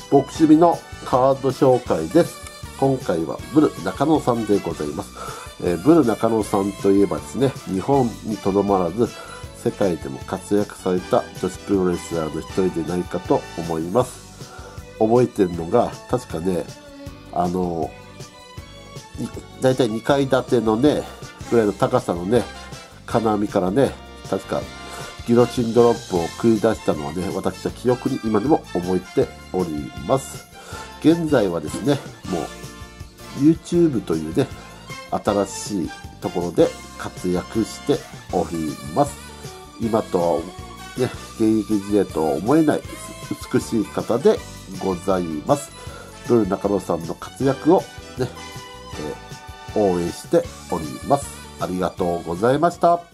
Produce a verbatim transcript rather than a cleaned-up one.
ボクシビのカード紹介です。今回はブル中野さんでございます。えー、ブル中野さんといえばですね、日本にとどまらず世界でも活躍された女子プロレスラーの一人でないかと思います。覚えてるのが確かね、あのだいたいにかい建てのねぐらいの高さのね金網からね、確かギロチンドロップを繰り出したのはね、私は記憶に今でも覚えております。現在はですね、もう YouTube というね、新しいところで活躍しております。今とはね、現役時代とは思えない美しい方でございます。ブル中野さんの活躍をね、えー、応援しております。ありがとうございました。